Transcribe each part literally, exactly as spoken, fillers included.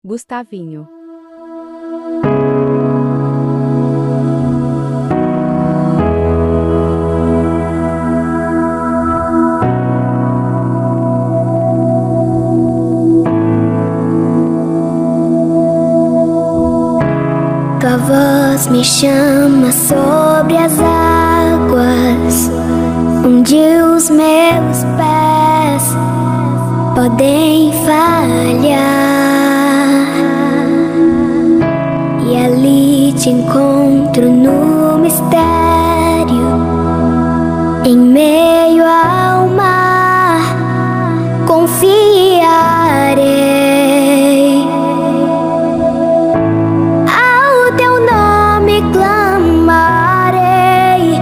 Gustavinho. Tua voz me chama sobre as águas, onde os meus pés podem falhar, e ali te encontro no mistério, em meio ao mar, confiarei. Ao teu nome clamarei,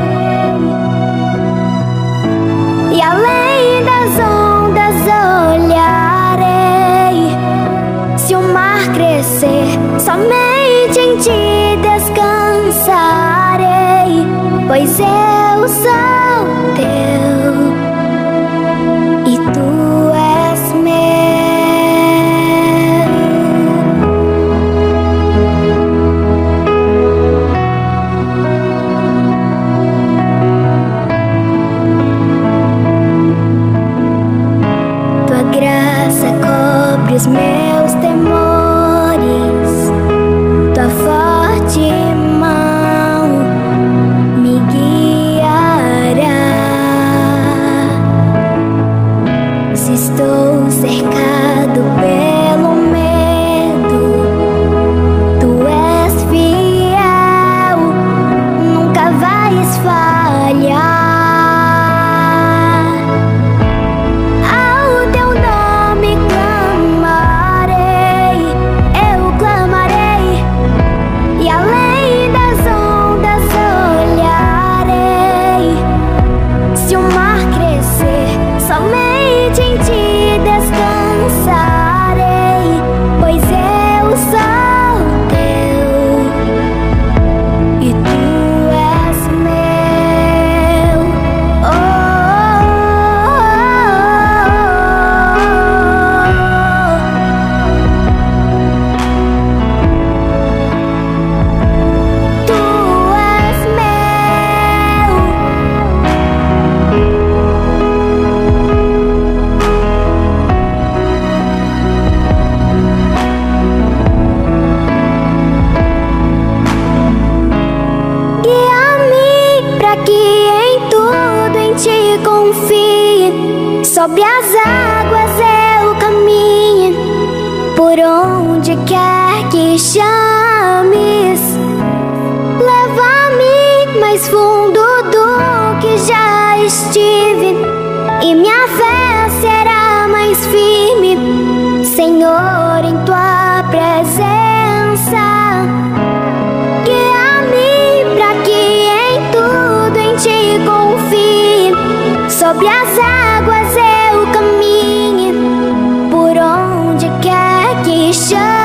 e além das ondas olharei. Se o mar crescer, somente em ti descansarei, pois eu sou teu e tu és meu. Tua graça cobre os meus temores, tua forte mão me guiará. Se estou cercado pelo medo, tu és fiel, nunca vais falhar. Ao teu nome clamarei, eu clamarei, e além das ondas olharei. Se o mar crescer, somente em ti descansarei, pois eu sou teu e tu és meu. Oh, tu és meu. Guia-me pra que em tudo em ti confie. Sobre as águas eu caminho, por onde quer que chames. Leva-me mais fundo do que já estive, e minha fé será mais firme, Senhor, em tua presença. Guia-me pra que em tudo em ti confie. Sobre as águas eu caminho, por onde quer que chame.